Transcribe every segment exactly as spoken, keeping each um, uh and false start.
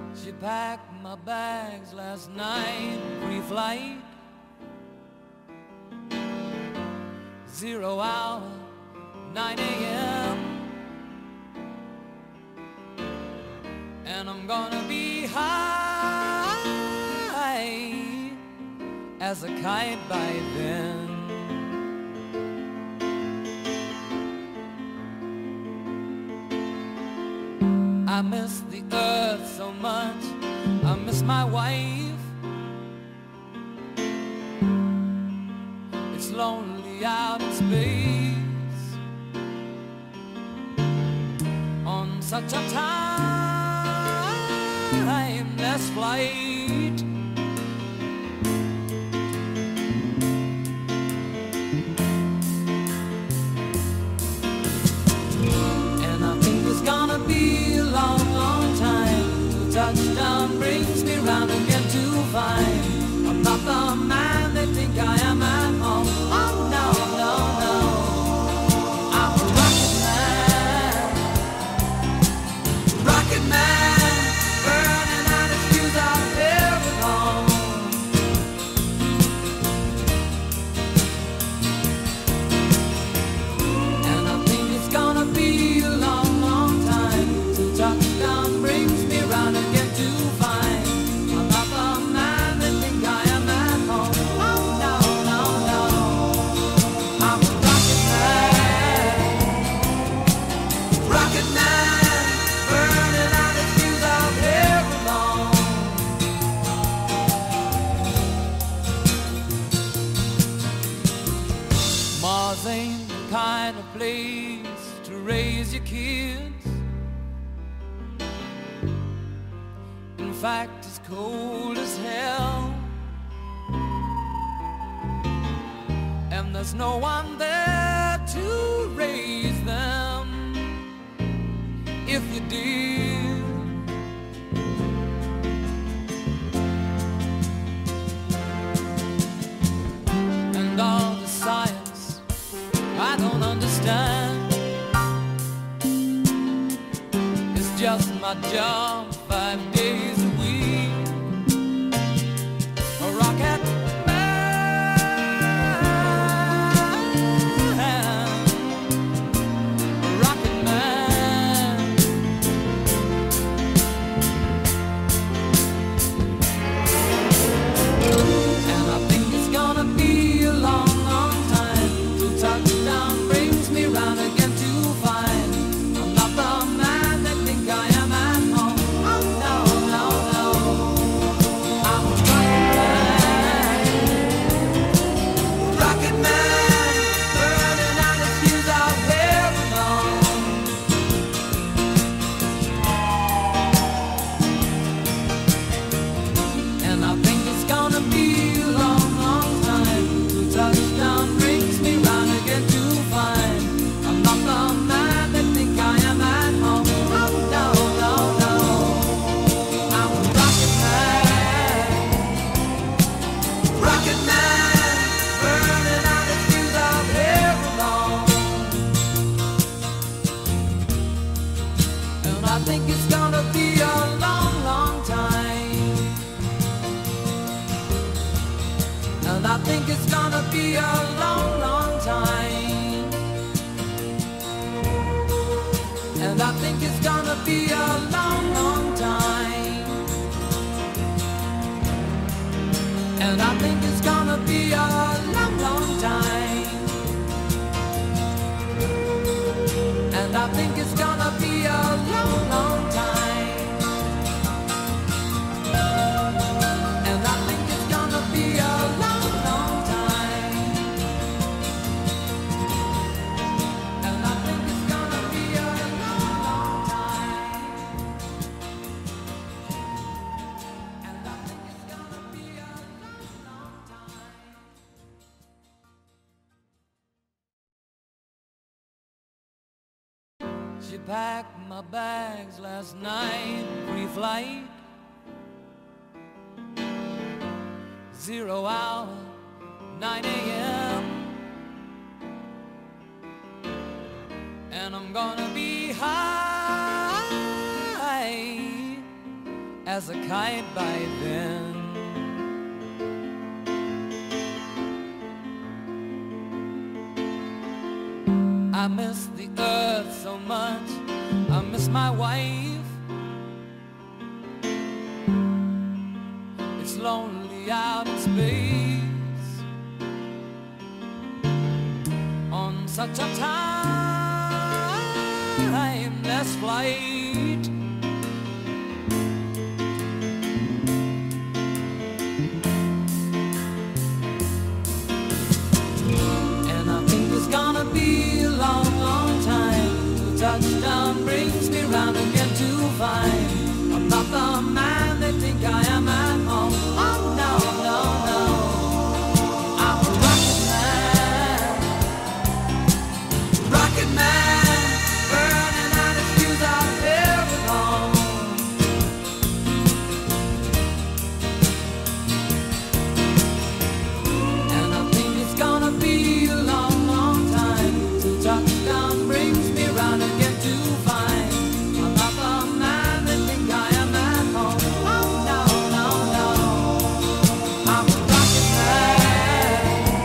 She packed my bags last night, pre-flight, zero hour, nine A M And I'm gonna be high as a kite by then. I miss the earth so much, I miss my wife. It's lonely out in space on such a timeless flight. And I think it's gonna be a long, long time till touchdown brings me round again to find I'm not the man they think I am at home. Oh no, no, no, I'm a rocket man, rocket man, burning out his fuse out there at home. And I think it's gonna be a long, long time till touchdown brings me round again to find I'm not the man they think I am at home. Oh no, no, no, I'm a rocket man, rocket man, burning out his fuse out there alone. Mars ain't the kind of place to raise your kids. In fact, it's cold as hell, and there's no one there to raise them if you did. And all the science I don't understand, it's just my job five days a week. A rocket man, a rocket man. And I think it's gonna be a long, long time till touchdown brings me round again to find I'm not the man they think I am at home. Oh no, no, no, I'm a rocket man, rocket man, burning out his fuse out there alone. And I think it's gonna be a long, long time till touchdown brings me round again to find I'm not the man they think I am at home. Oh no, no, no, I'm a rocket man, rocket man, burning out his fuse out there alone. And I think it's gonna be a long, long time. And I think it's gonna be a long, long time. And I think it's gonna be a long, long time. And I think it's gonna be a long, long time. And I think it's gonna be a long, long time. And I think it's gonna be a long, long time. And I think it's gonna be a long, long time. And I think it's gonna be a long, long time. She packed my bags last night, pre-flight, zero hour, nine A M And I'm gonna be high as a kite by then. I miss the earth so much, I miss my wife. It's lonely out in space on such a timeless flight. And I think it's gonna be a long, long time till touchdown brings me round again to find I'm not the man they think I am at home. Oh no, no, no, I'm a rocket man, rocket man, burning out his fuse out here alone. And I think it's gonna be a long, long time till touchdown brings me round again to find I'm not the man they think I am at home. Oh no, no, no, I'm a rocket man,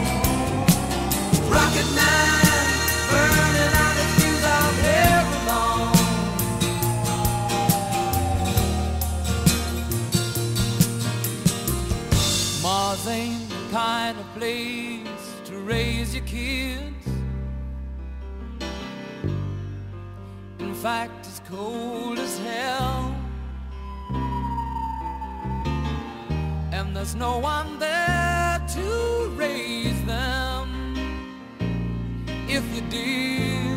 rocket man, burning out his fuse out here alone. Mars ain't the kind of place to raise your kids. In fact, it's cold as hell, and there's no one there to raise them if you did.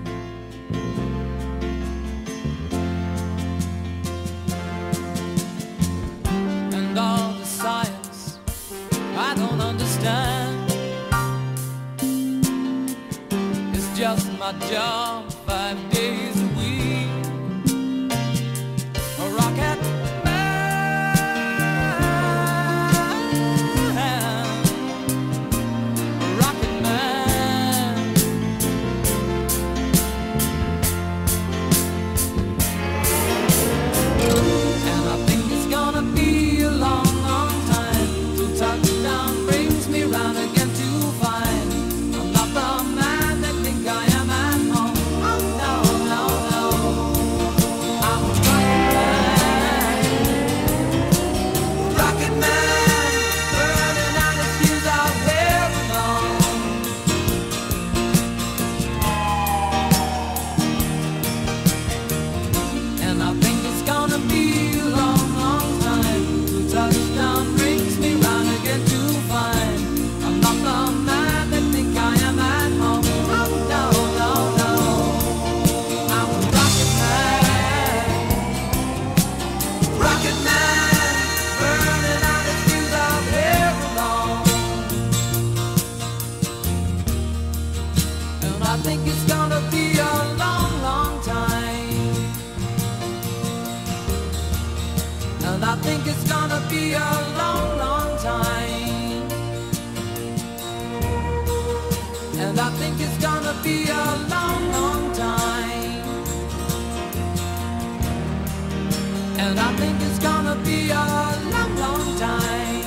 And all the science I don't understand, it's just my job five days a week. A rocket man, a rocket man. And I think it's gonna be a long, long time till touchdown brings me round again to find I'm not the man they think I am at home. Oh no, no, no, I'm a rocket man, rocket man, burning out his fuse out here alone. And I think it's gonna be a long, long time till touchdown brings me round again to find I'm not the man they think I am at home. Oh no, no, no, I'm a rocket man, rocket man, burning out his fuse out here alone. And I think it's gonna be a long, long time. And I think it's gonna be a long, long time. And I think it's gonna be a long, long time. And I think it's gonna be a long, long time.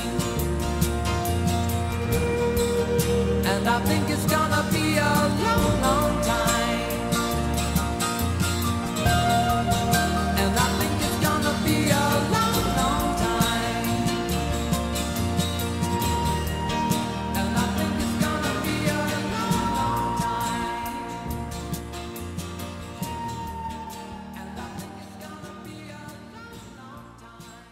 And I think it's gonna be a long, long time. And I think it's gonna be a long, long time. And I think it's gonna be a long, long time. And I think it's gonna be a long, long time.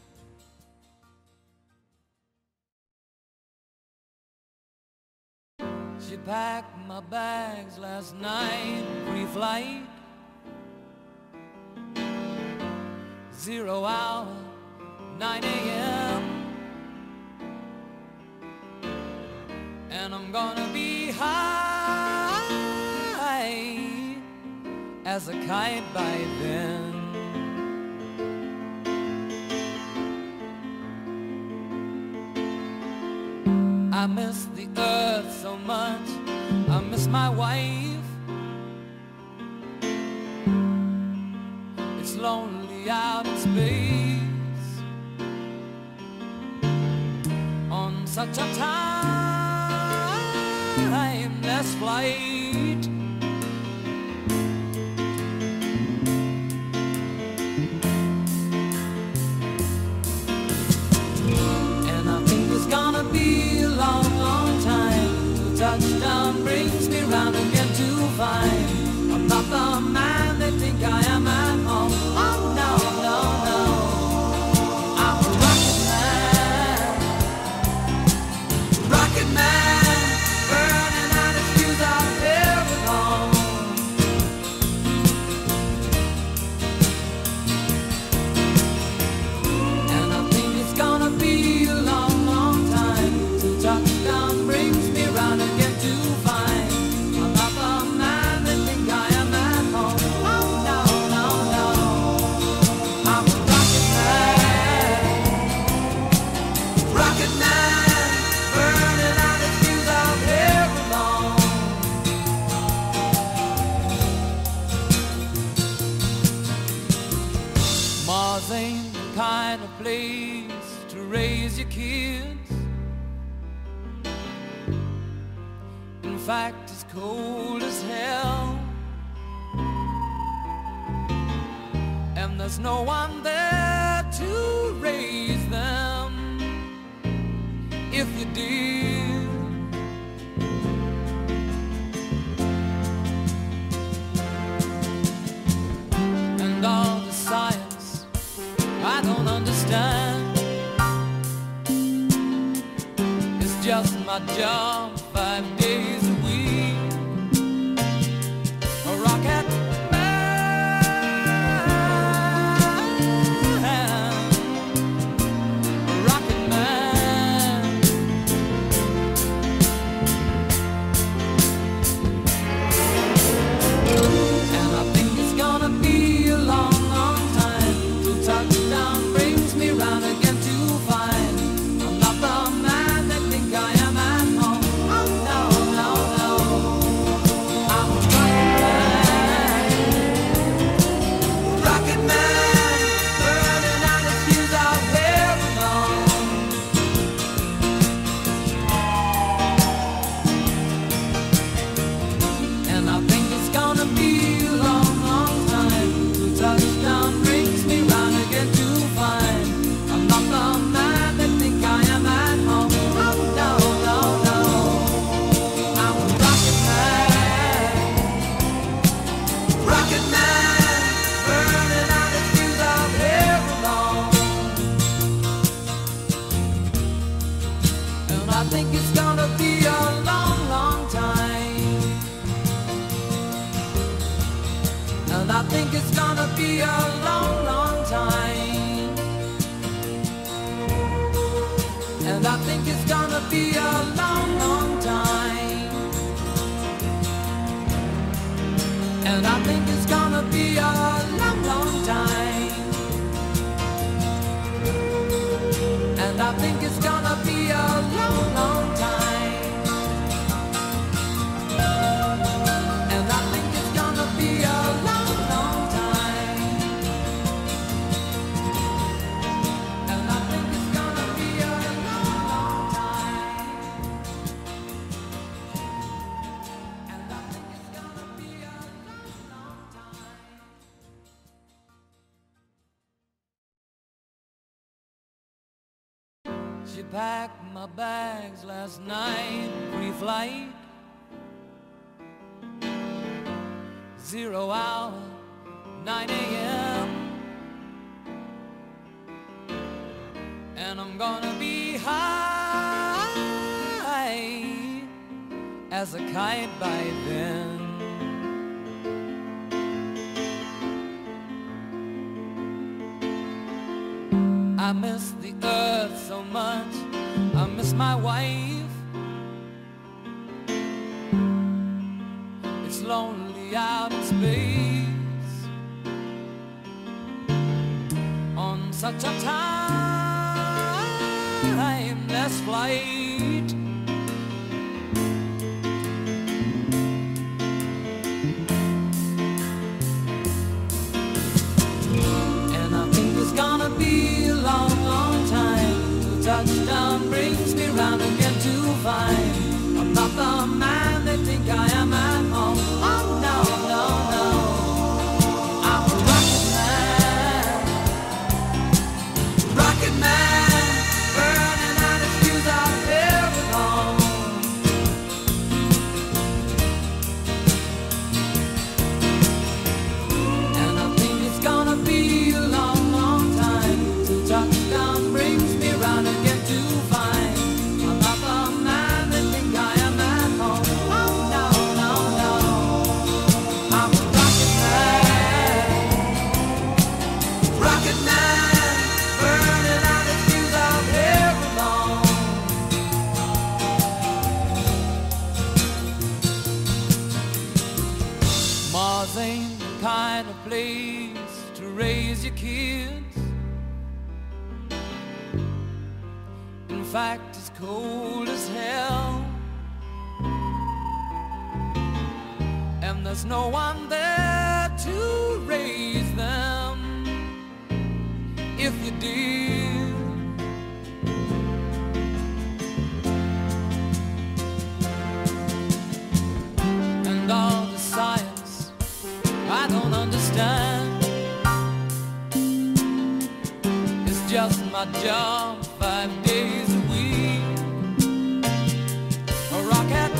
She packed my bags last night, pre-flight, zero hour, nine A M And I'm gonna be high as a kite by then. I miss the earth so much, I miss my wife. It's lonely out in space such a timeless flight. And I think it's gonna be a long, long time till touchdown brings me round again to find I'm not the man they think I am at home. Oh no, no, no, I'm a rocket man, rocket man, burning out his fuse out there at home. And I think it's gonna be a long, long time till touchdown brings me round again to find I'm not the man they think I am at home. Oh no, no, no, I'm a rocket man, rocket man, burning out his fuse out there alone. Mars ain't the kind of place to raise your kids. In fact, it's cold as hell, and there's no one there to raise them if you did. And all the science I don't understand, it's just my job five days a week. A rocket man, a rocket man. And I think it's gonna be a long, long time till touchdown brings me round again to find I'm not the man they think I am at home. Oh no, no, no, I'm a rocket man, rocket man, burning out his fuse out there alone. And I think it's gonna be a long, long time till touchdown brings me round again to find I'm not the man they think I am at home. Oh no, no, no, I'm a rocket man, rocket man, burning out his fuse out there alone. And I think it's gonna be a long, long time. And I think it's gonna be a long, long time. And I think it's gonna be a long, long time. And I think it's gonna be a long, long time. And I think it's gonna be a long, long time. And I think it's gonna be a long, long time. And I think it's gonna be a long, long time. And I think it's gonna be a long, long time. She packed my bags last night, pre-flight, zero hour, nine a m And I'm gonna be high as a kite by then. I miss the earth so much, I miss my wife. It's lonely out in space on such a timeless flight. And I think it's gonna be a long, long time till touchdown brings me round again. raise your kids. In fact, it's cold as hell, and there's no one there to raise them if you did. And all the science I don't understand, it's just my job five days a week. A rocket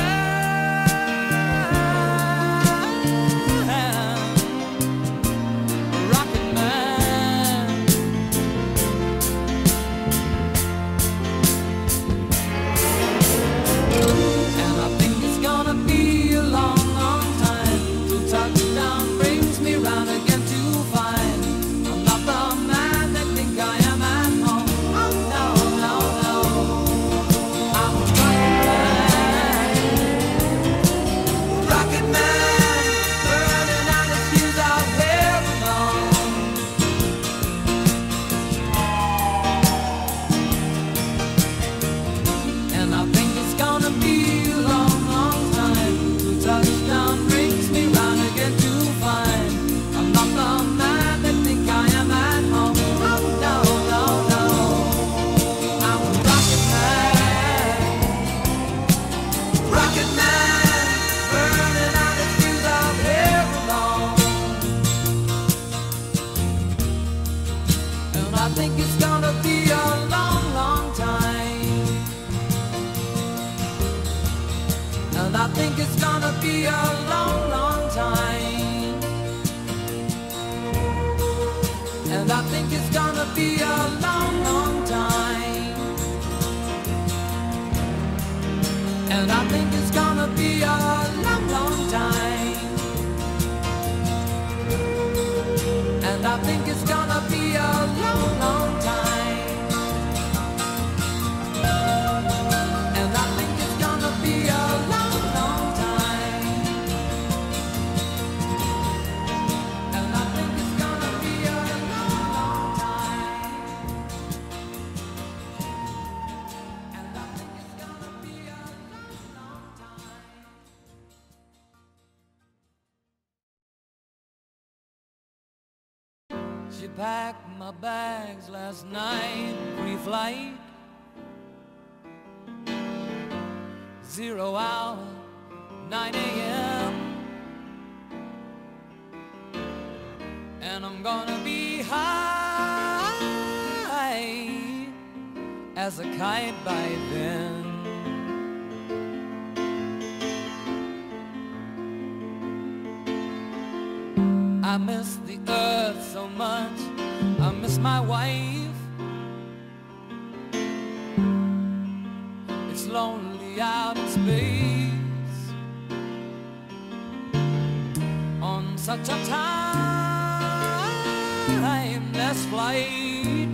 be a long, long time. And I think it's gonna be a long, long time. And I think it's gonna be a long, long time. And I think it's gonna be a long, long time. And I think it's gonna be a long, long time. And I think it's gonna be a long, long time. And I think it's gonna be a long, long time. She packed my bags last night, pre-flight, zero hour, nine A M And I'm gonna be high as a kite by then. I miss the earth so much, I miss my wife. It's lonely out in space on such a timeless flight.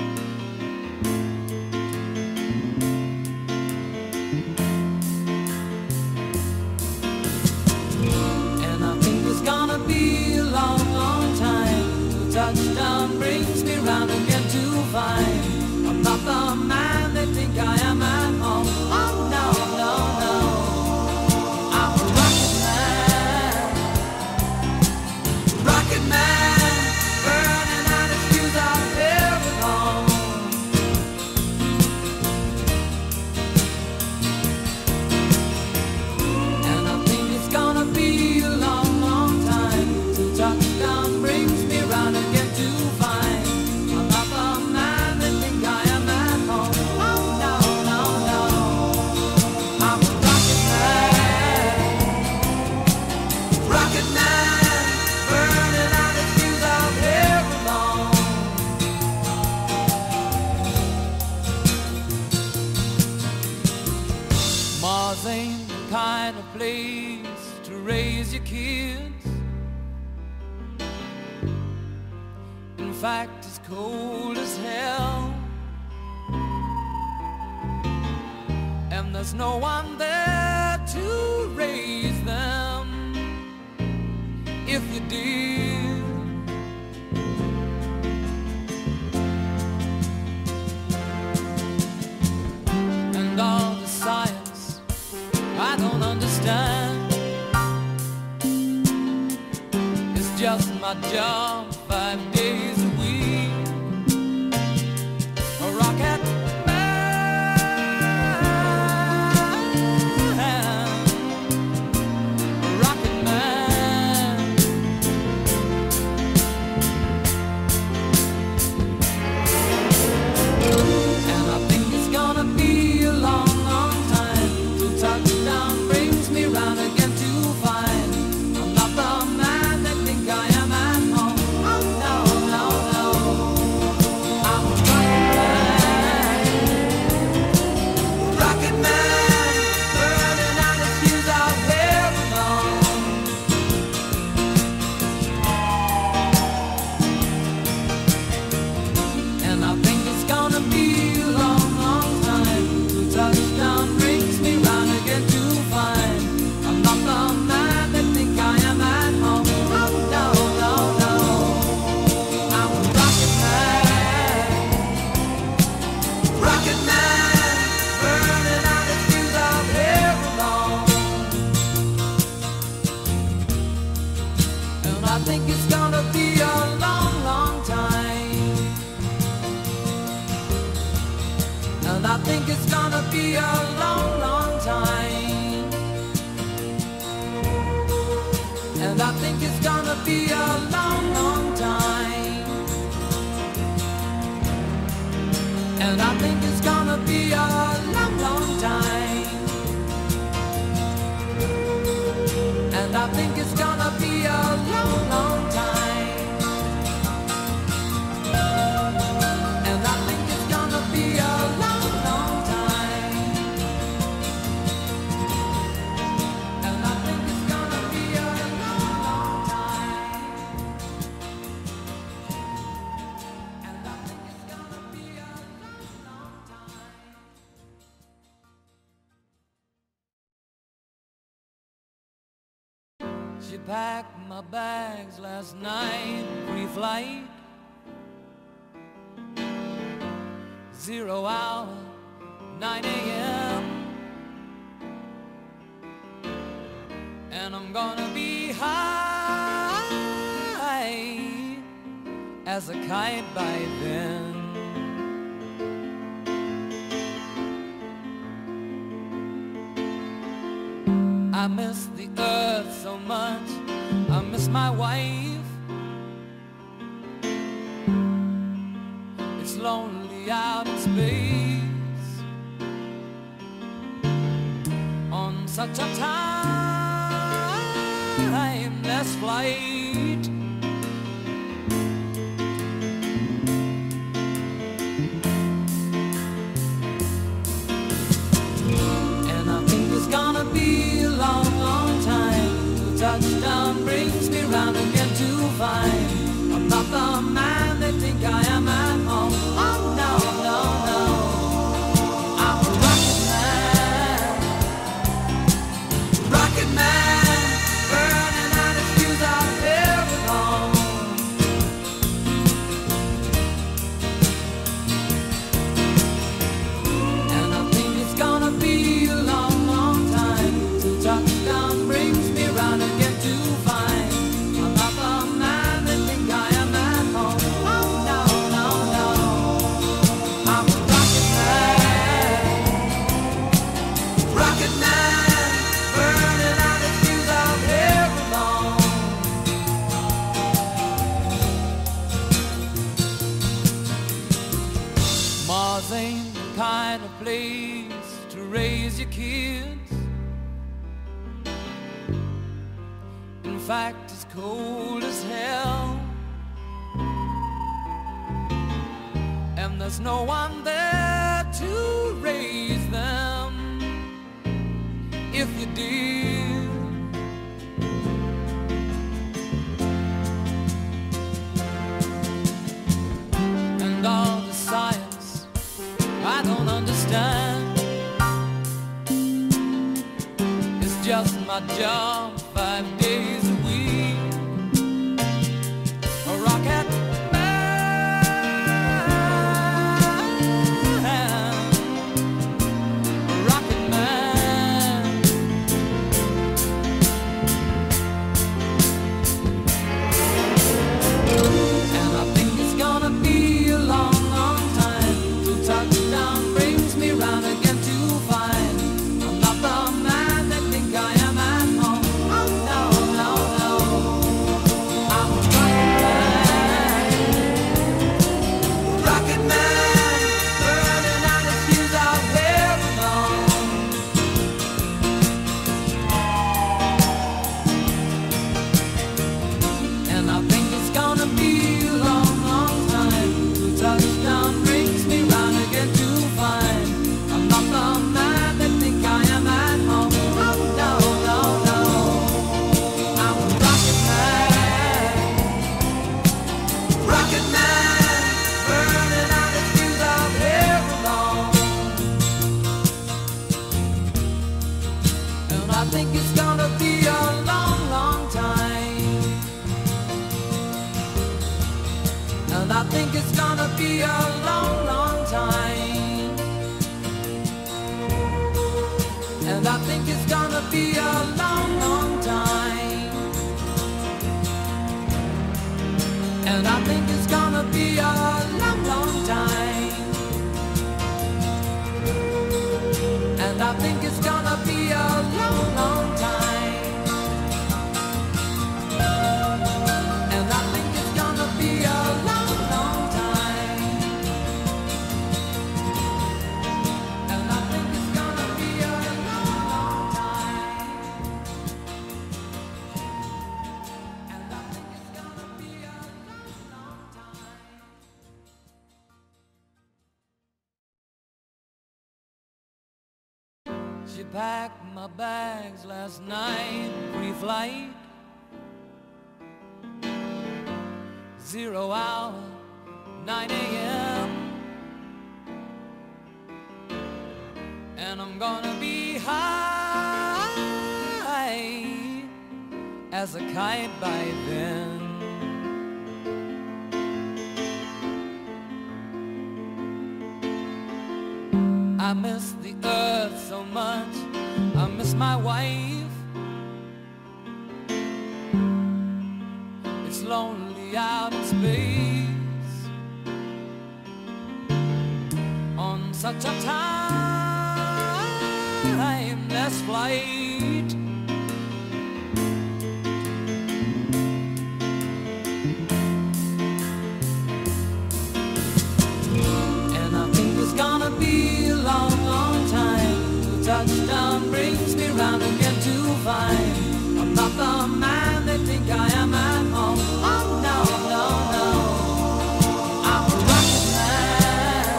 And I think it's gonna be a long, long time till touchdown brings me round again to find I'm not the man they think I am at home. Oh no, no, no, I'm a rocket man, rocket man, burning out his fuse out there alone. And I think it's gonna be a long, long time till touchdown brings me round again to find I'm not the man they think I am at home. Oh no, no, no, I'm a rocket man, rocket man, burning out his fuse out here alone. Mars ain't the kind of place to raise your kids. In fact, it's cold as hell, and there's no one there to raise them if you did. my job five days a week. A rocket man, a rocket man. And I think it's gonna be a long, long time till touchdown brings me round again to find I'm not the man they think I am at home. Oh no, no, no, I'm a rocket man, rocket man, burning out his fuse out here alone. And I think it's gonna be a long, long time till touchdown brings me round again to find I'm not the man they think I am at home. Oh no, no, no, I'm a rocket man, rocket man, burning out his fuse out here alone. And I think it's gonna be a long, long time. And I think it's gonna be a long, long time. And I think it's gonna be a long, long time. And I think it's gonna be a long, long time. And I think it's gonna be a long, long time. And I think it's gonna be a long, long time. And I think it's gonna be a long, long time. And I think it's gonna be a long, long time. She packed my bags last night, pre-flight. Zero hour, nine A M And I'm gonna be high as a kite by then. I miss the earth so much, I miss my wife. It's lonely out in space on such a timeless flight. And I think it's gonna be a long, long time till touchdown brings me round again to find I'm not the man they think I am at home. Oh no, no, no, I'm a rocket man, rocket man, burning out his fuse out here alone. And I think it's gonna be a long, long time till touchdown brings me round again to find I'm not the man they think I am at home. Oh no, no, no, I'm a rocket man, rocket man, burning out his fuse out here alone. Mars ain't the kind of place to raise your kids. In fact, it's cold as hell, and there's no one there to raise them if you did. And all the science I don't understand, it's just my job five days a week. A rocket man, a rocket man. And I think it's gonna be a long, long time. And I think it's gonna be a long, long time. And I think it's gonna be a long, long time. And I think it's gonna be a long, long time. And I think it's gonna be a long, long time. And I think it's gonna be a long, long time. And I think it's gonna be a long, long time. She packed my bags last night, pre-flight, zero hour, nine A M And I'm gonna be high as a kite by then. I miss the earth so much, I miss my wife. It's lonely out in space on such a timeless flight. And I think it's gonna be a long, long time till touchdown brings me round again to find I'm not the man they think I am at home. Oh no, no, no, I'm a rocket man,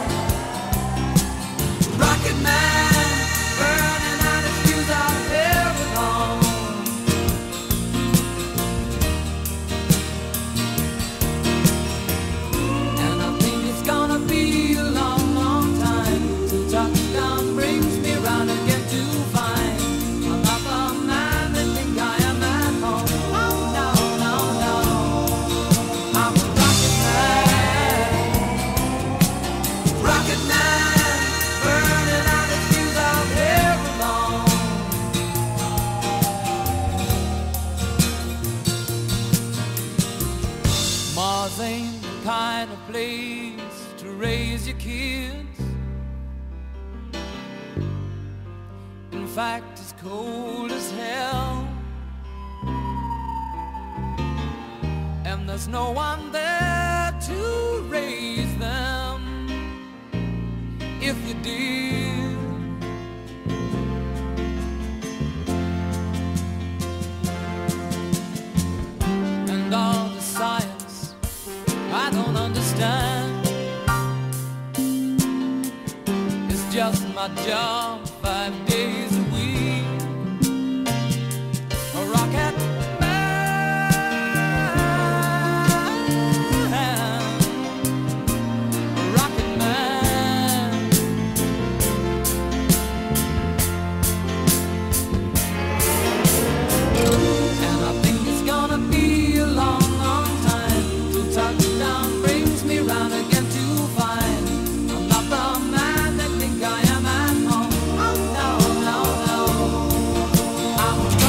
rocket man, burning out his fuse out there alone. And I think it's gonna be a long, long time till touchdown brings me round again to find I'm not the man they think I am at home. Oh no, no, no, I'm a rocket man, rocket man, burning out his fuse out there alone. Mars ain't the kind of place to raise your kids. In fact, it's cold as hell, and there's no one there to raise them if you did. And all the science I don't understand, it's just my job five days a week. A rocket man, a rocket man. And I think it's gonna be a long, long time till touchdown brings me round again to find I'm not the man they think I am at home. Oh no, no, no, I'm a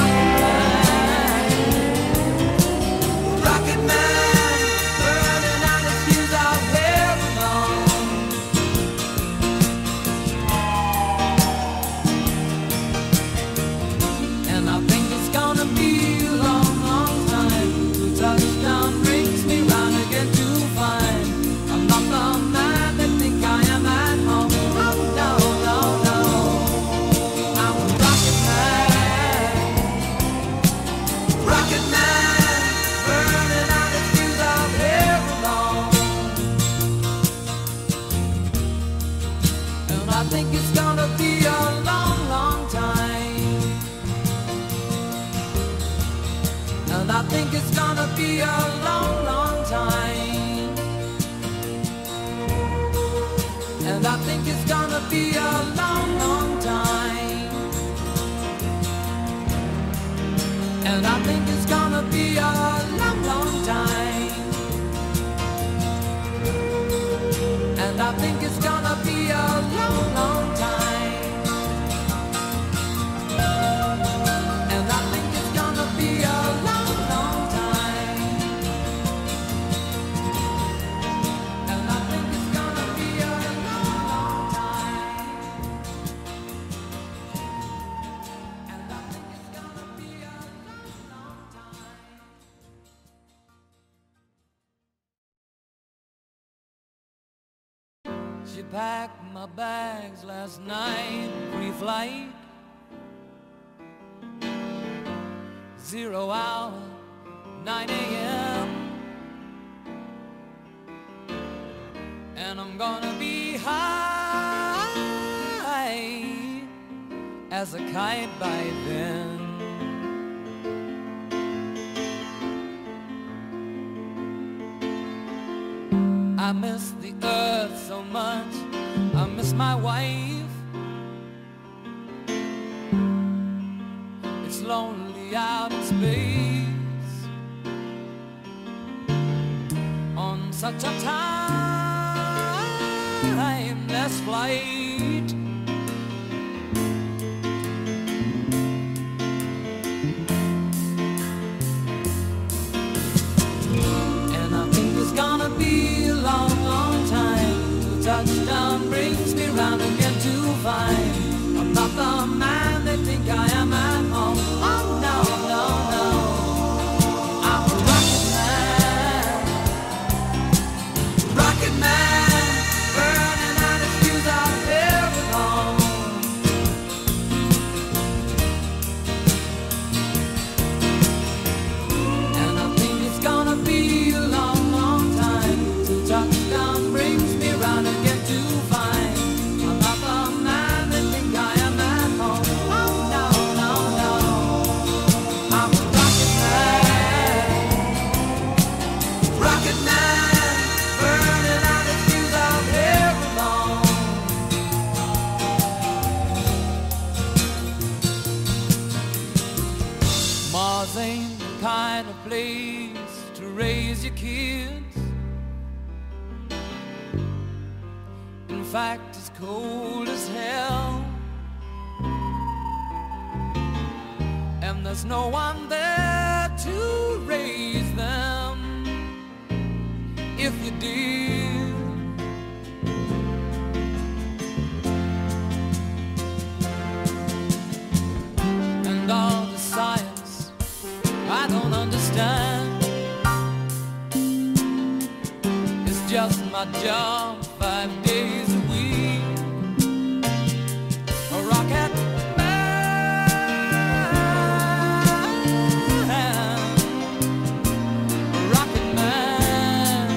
rocket man, rocket man, burning out his fuse out there alone. And I think it's gonna be a long, long time till touchdown brings me round again to find I'm not the man they think I am at home. Oh no, no, no, I'm a rocket man, rocket man, burning out his fuse out there alone. And I think it's gonna be a long, long time. And I think it's gonna be a long, long time. And I think it's gonna be a long, long time. And I think it's gonna be a long, long time. And I think it's gonna be a long, long time. And I think it's gonna be a long, long time. And I think it's gonna be a long, long time. And I think it's gonna be a long, long time. She packed my bags last night, pre-flight, zero hour, nine A M And I'm gonna be high as a kite by then. I miss the earth so much, I miss my wife. It's lonely out in space on such a timeless flight. And I think it's gonna be a long, long time till touchdown brings me round again to find I'm not the man they think I am at home. Oh no, no, no, I'm a rocket man, rocket man, burning out his fuse out there at home. And I think it's gonna be a long, long time till touchdown brings me round again to find I'm not the man they think I am at home. Oh no, no, no, I'm a rocket man, rocket man, burning out his fuse out here alone. Mars ain't the kind of place to raise your kids. In fact, it's cold as hell, and there's no one there to raise them if you did. And all the science I don't understand, it's just my job five days a week. A rocket man, a rocket man.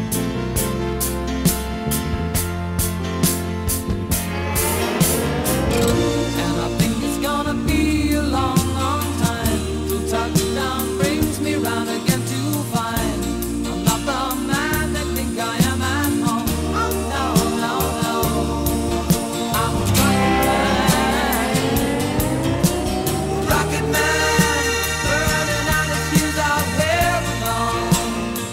And I think it's gonna be a long, long time till touchdown brings me round again to find I'm not the man they think I am at home. Oh no, no, no, I'm a rocket man, rocket man, burning out his fuse out here alone.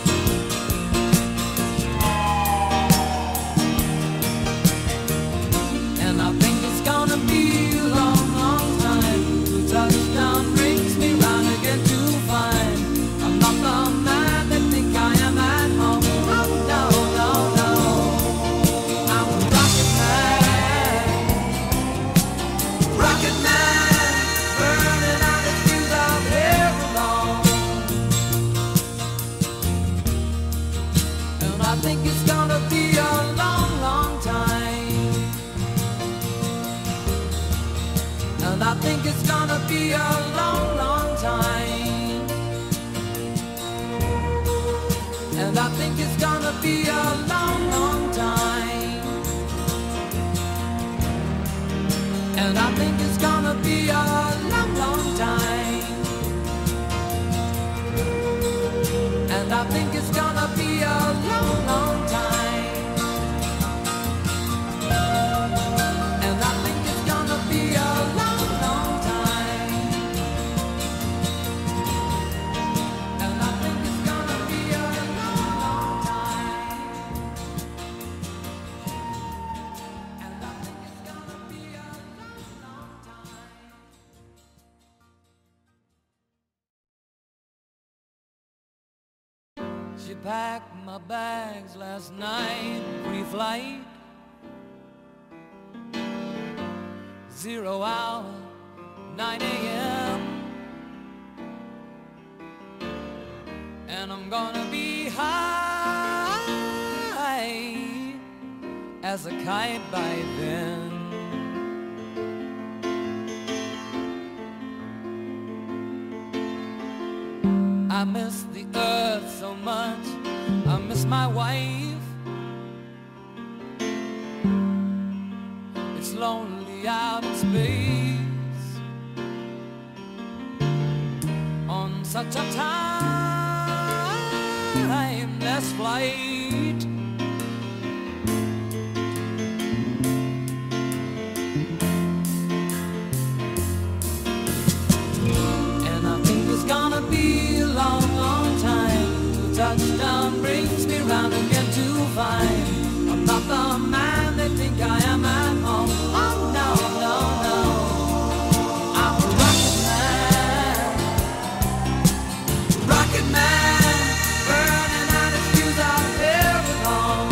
And I think it's gonna be a long, long time till touchdown brings me round again to find I'm not the man they think I am at home. Oh no, no, no, I'm a rocket man, rocket man, burning out his fuse out here alone. And I think it's gonna be a long, long time. And I think it's gonna be a long, long time. And I think it's gonna be a long, long time. And I think it's gonna be a long, long time. And I think it's gonna be a long, long time. And I think it's gonna be a long, long time. And I think it's gonna be a long, long time. She packed my bags last night, pre-flight, zero hour, nine A M And I'm gonna be high as a kite by then. I miss the earth so much, I miss my wife. It's lonely out in space on such a timeless flight. And I think it's gonna be a long, long time till touchdown brings me round again to find I'm not the man they think I am at home. Oh no, no, no, I'm a rocket man, rocket man, burning out his fuse out here at home.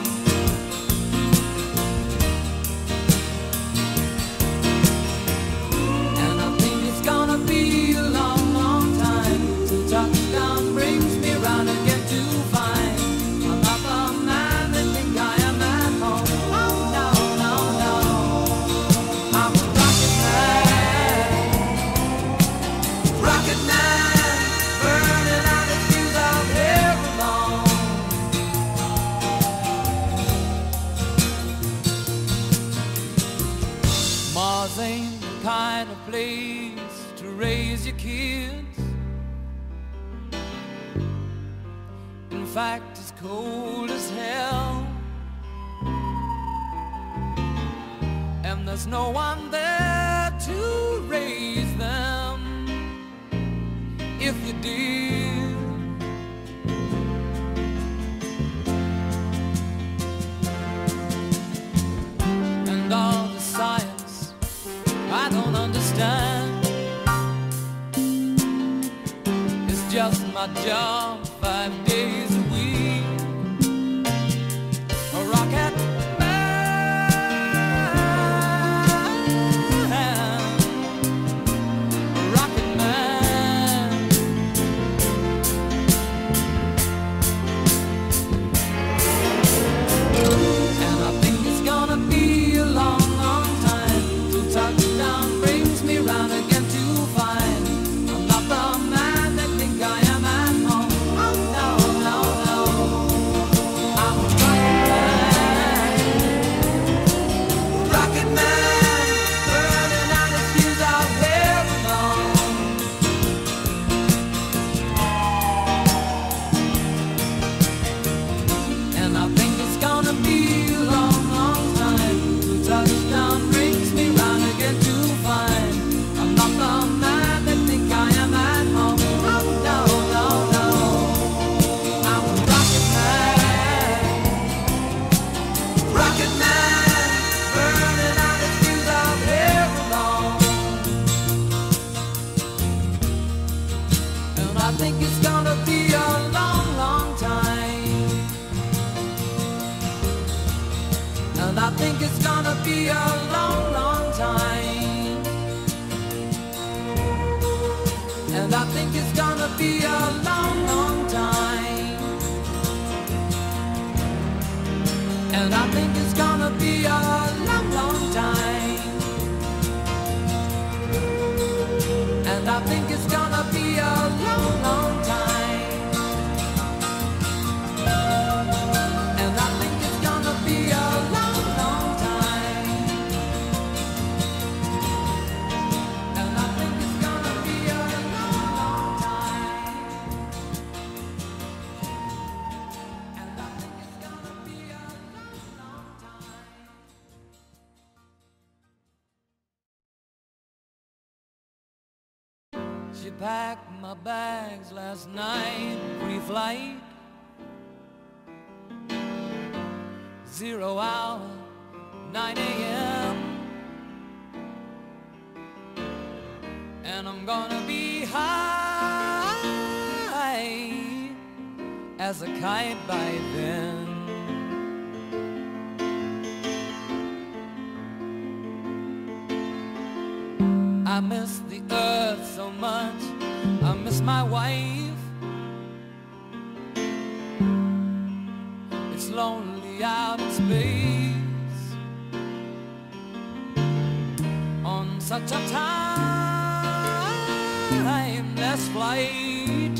And I think it's gonna be a long, long time till touchdown brings me round again to find I'm not the man they think I am at home. Oh no, no, no, I'm a rocket man, rocket man, burning out his fuse out here alone. Mars ain't the kind of place to raise your kids. In fact, it's cold as hell, and there's no one there to raise them if you did. And all the science I don't understand, it's just my job five days a week. A rocket man, a rocket man. And I think it's gonna be a long, long time till touchdown brings me round again to find I'm not the man they think I am at home. Oh no, no, no, I'm a rocket man, rocket man, burning out his fuse out here alone. And I think it's gonna be a long, long time till touchdown brings me round again to find I'm not the man they think I am at home. Oh no, no, no, I'm a rocket man, rocket man, burning out his fuse out here alone. And I think it's gonna be a long, long time. And I think it's gonna be a long, long time. And I think it's gonna be a long, long time. And I think it's gonna be a long, long time. And I think it's gonna be a long, long time. And I think it's gonna be a long, long time. And I think it's gonna be a long, long time. And I think it's gonna be a long, long time. She packed my bags last night, pre-flight, zero hour, nine A M And I'm gonna be high as a kite by then. I miss the earth so much, I miss my wife. It's lonely out in space on such a timeless flight.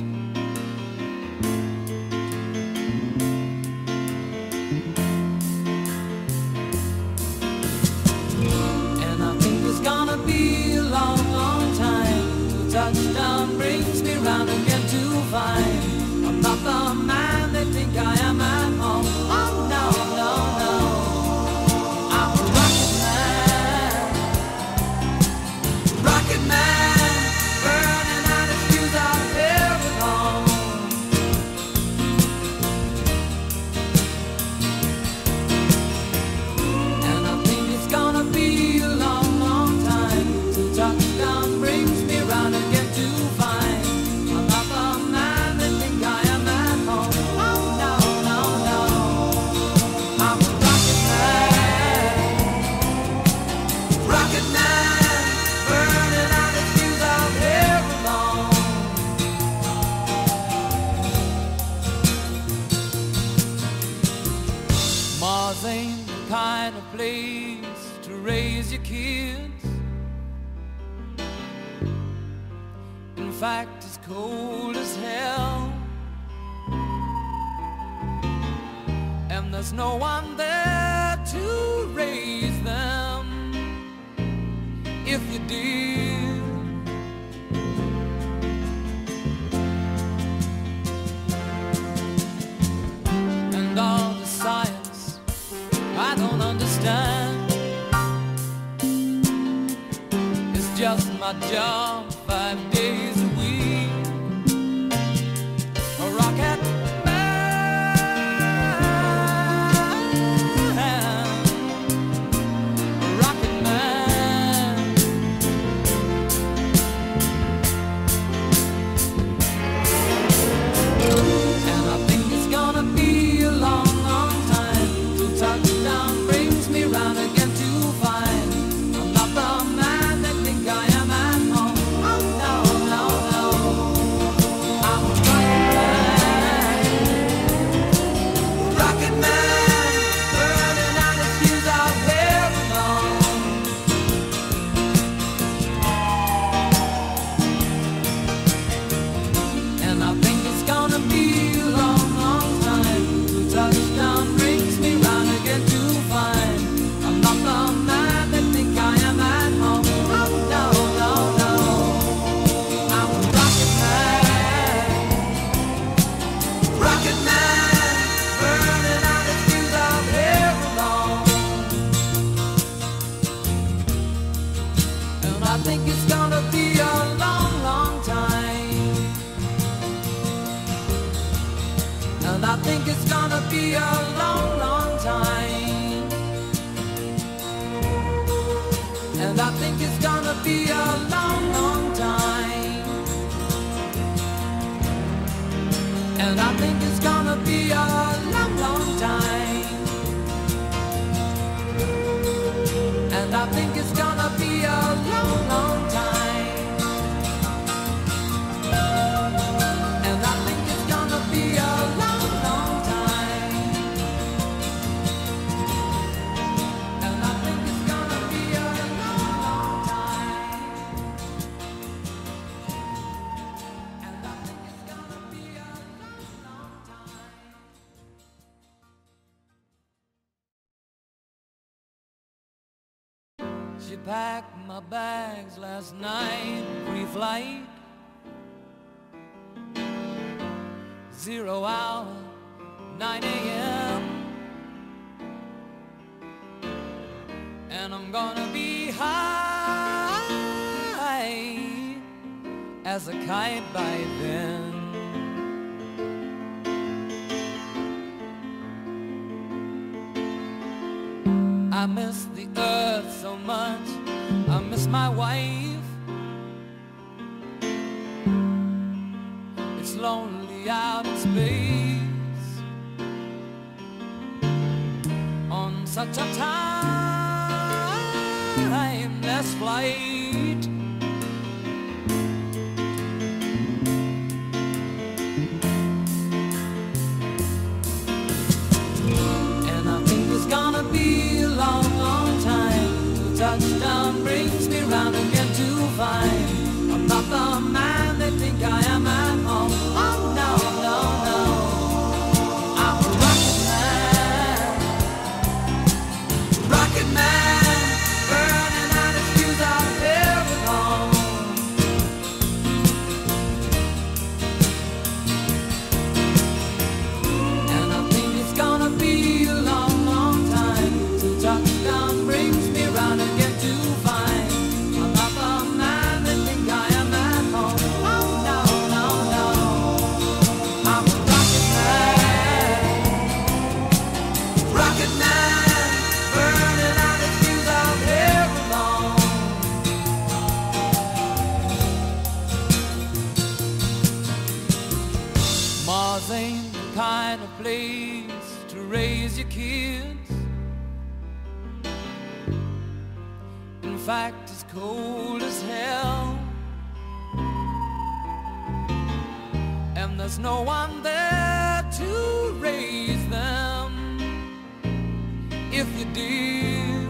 And I think it's gonna be a long, long time till touchdown brings me round again to find I'm not the man they think I am at home. Oh no, no, no, I'm a rocket man, rocket man, burning out his fuse out there at home. And I think it's gonna be a long, long time till touchdown brings me round again to find I'm not the man they think I am at home. Oh no, no, no, I'm a rocket man, rocket man, burning out his fuse out here alone. Mars ain't the kind of place to raise your kids. In fact, it's cold as hell, and there's no one there to raise them if you did. And all the science I don't understand, it's just my job five days a week. A rocket man, a rocket man. And I think it's gonna be a long, long time till touchdown brings me round again to find I'm not the man they think I am at home. Oh no, no, no, I'm a rocket man, rocket man, burning out his fuse out there alone. And I think it's gonna be a long, long time till touchdown brings me round again to find I'm not the man they think I am at home. Oh no, no, no, I'm a rocket man, rocket man, burning out his fuse out here alone. And I think it's gonna be a long, long time. And I think it's gonna be a long, long time. And I think it's gonna be a long, long time. And I think it's gonna be a long, long time. And I think it's gonna be a long, long time. And I think it's gonna be a long, long time. And I think it's gonna be a long, long time. And I think it's gonna be a long, long time. She packed my bags last night, pre-flight, zero hour, nine a m And I'm gonna be high as a kite by then. I miss the earth so much, I miss my wife. It's lonely out in space such a timeless flight. And I think it's gonna be a long, long time till touchdown brings me round again to find I'm not the man they think I am at home. Oh no, no, no, I'm a rocket man, rocket man, burning out his fuse out here alone. And I think it's gonna be a long, long time till touchdown brings me round again to find I'm not the man they think I am at home. Oh no, no, no, I'm a rocket man, rocket man, burning out his fuse out here alone. Mars ain't the kind of place to raise your kids. In fact, it's cold as hell, and there's no one there to raise them if you did.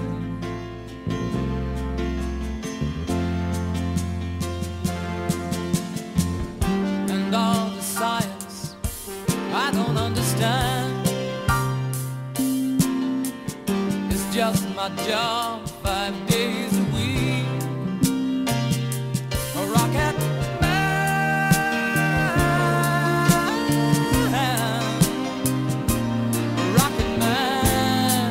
And all the science I don't understand, it's just my job five days a week. A rocket man, a rocket man.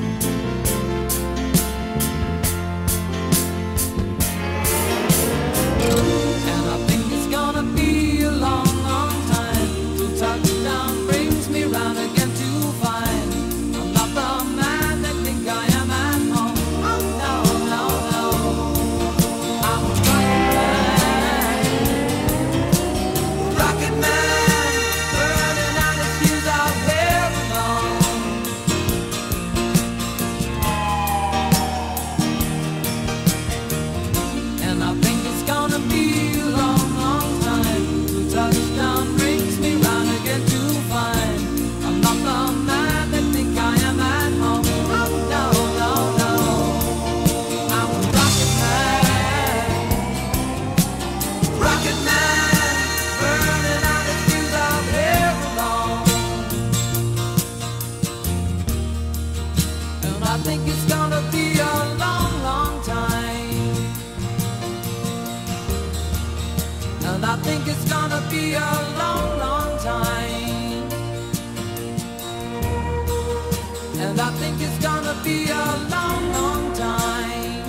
And I think it's gonna be a long, long time till touchdown brings me round again to find I'm not the man they think I am at home. Oh no, no, no, I'm a rocket man, rocket man, burning out his fuse out here alone. And I think it's gonna be a long, long time till touchdown brings me round again to find I'm not the man they think I am at home. Oh no, no, no, I'm a rocket man, rocket man, burning out his fuse out here alone. And I think it's gonna be a long, long time. And I think it's gonna be a long, long time. And I think it's gonna be a long, long time.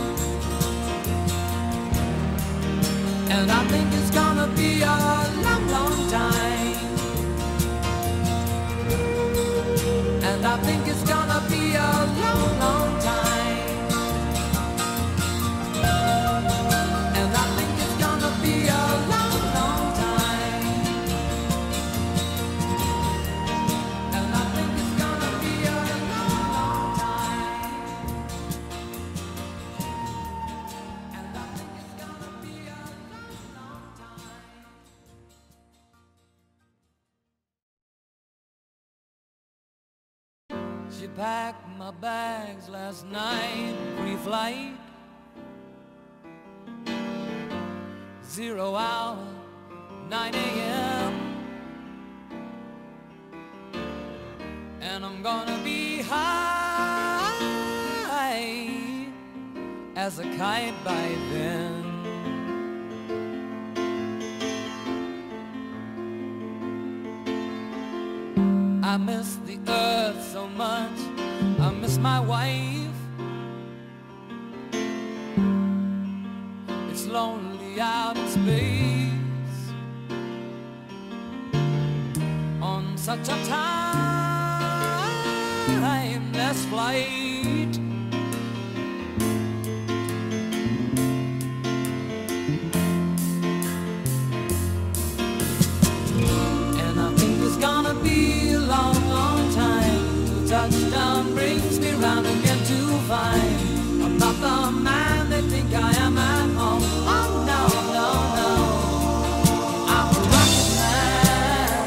And I think it's gonna be a long, long time. And I think it's gonna be a long, long time. And I think it's gonna be a long, long time. And I think it's gonna be a long, long time. And I think it's gonna be a long, long time. She packed my bags last night, pre-flight, zero hour, nine a m And I'm gonna be high as a kite by then. I miss the earth so much, I miss my wife. It's lonely out in space on such a timeless flight. And I think it's gonna be a long, long time till touchdown touchdown brings me round again to find I'm not the man they think I am at home. Oh no, no, no, I'm a rocket man,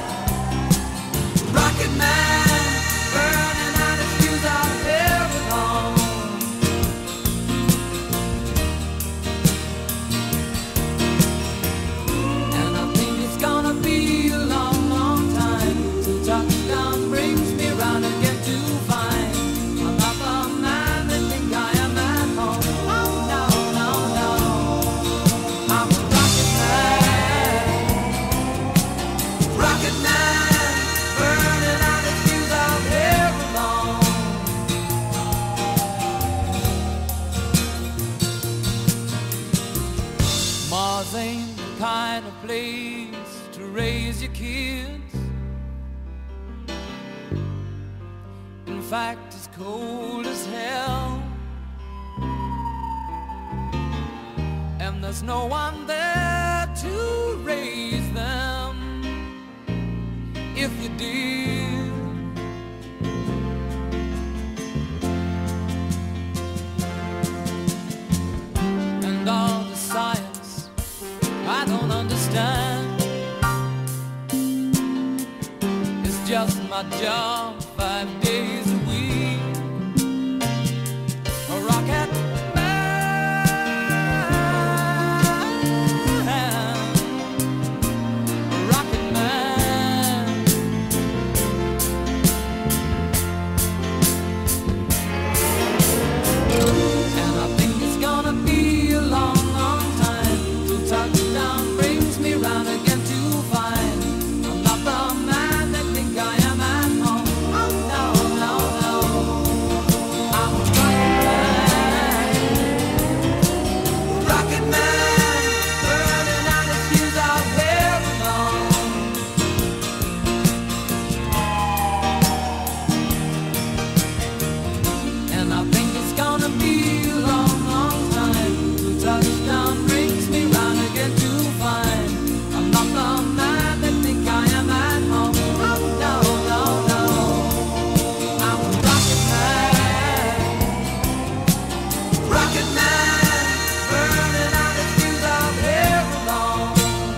rocket man, burning out his fuse out here alone. And I think it's gonna be a long, long time till touchdown brings me round again to find I'm not the man they think I am at home. Oh no, no, no, I'm a rocket man, rocket man, burning out his fuse out here alone. Mars ain't the kind of place to raise your kids. In fact, it's cold as hell, and there's no one there to raise them if you did. And all the science I don't understand, it's just my job five days a week. A rocket man, a rocket man. And I think it's gonna be a long, long time till touchdown brings me round again to find I'm not the man they think I am at home. Oh no, no, no, I'm a rocket man, rocket man, burning out his fuse out here alone. And I think it's gonna be a long, long time till touchdown brings me round again to find I'm not the man they think I am at home. Oh no, no, no, I'm a rocket man, rocket man, burning out his fuse out here alone.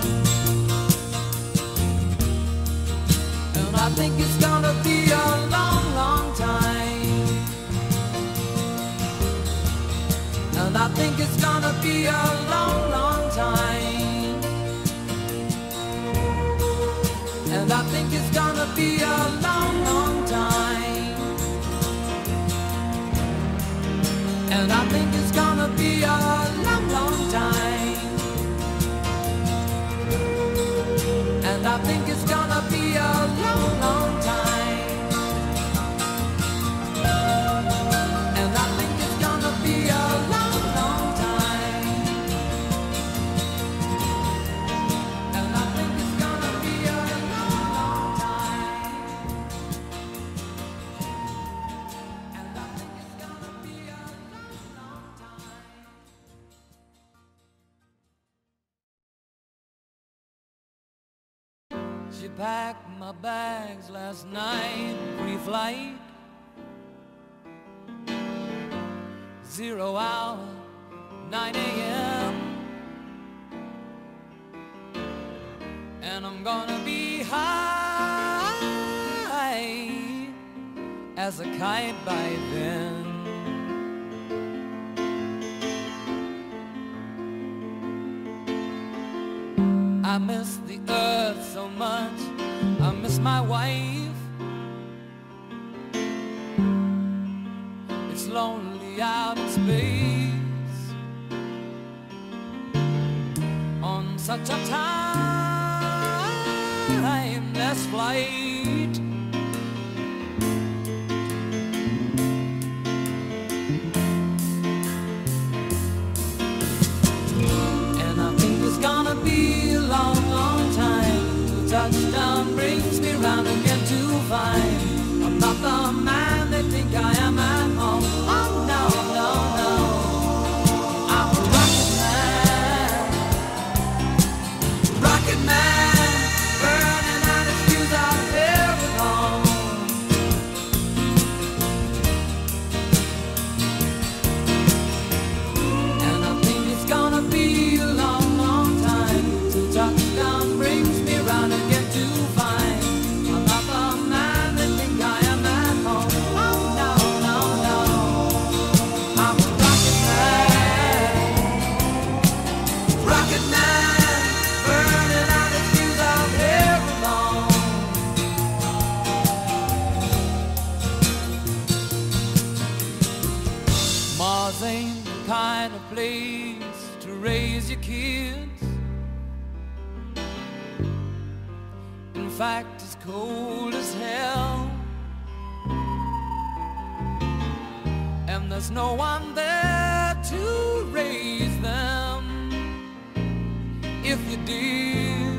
And I think it's gonna be a long, long time. And I think it's gonna be a long, long time. And I think it's gonna be a long, long time. And I think it's gonna be a long, long time. And I think it's gonna be a long, long time. And I think it's gonna be a long, long time. And I think it's gonna be a long, long time. And I think it's gonna be a long, long time. She packed my bags last night, pre-flight, zero hour, nine A M And I'm gonna be high as a kite by then. I miss the earth so much, I miss my wife. It's lonely out in space on such a timeless flight. And I think it's gonna be a long, long time till touchdown brings me round again to find I'm not the man they think I am at home. Oh no, no, no, I'm a rocket man, rocket man, burning out his fuse out here alone. ain't the kind of place to raise your kids. In fact, it's cold as hell, and there's no one there to raise them if you did.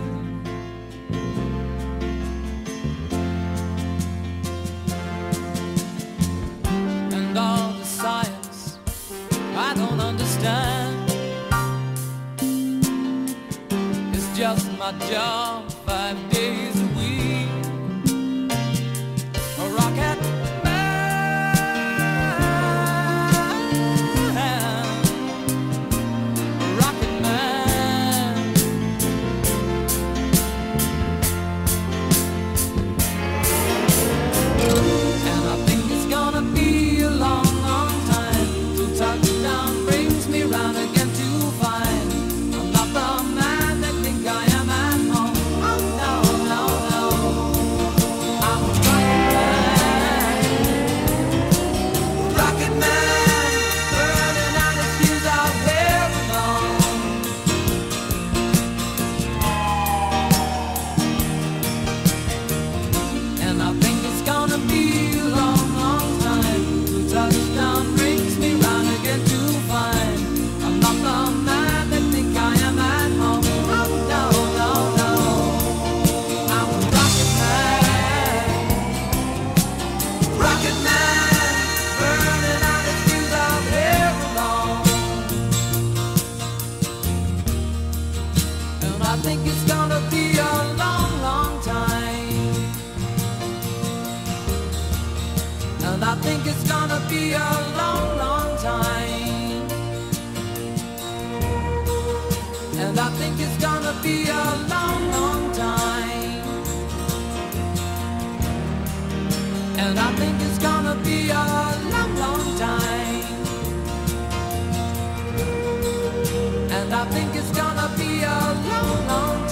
And all the science I don't understand, it's just my job five days a week. A rocket I think it's gonna be a long, long time. And I think it's gonna be a long, long time. And I think it's gonna be a long, long time. And I think it's gonna be a long, long time. And I think it's gonna be a long, long time.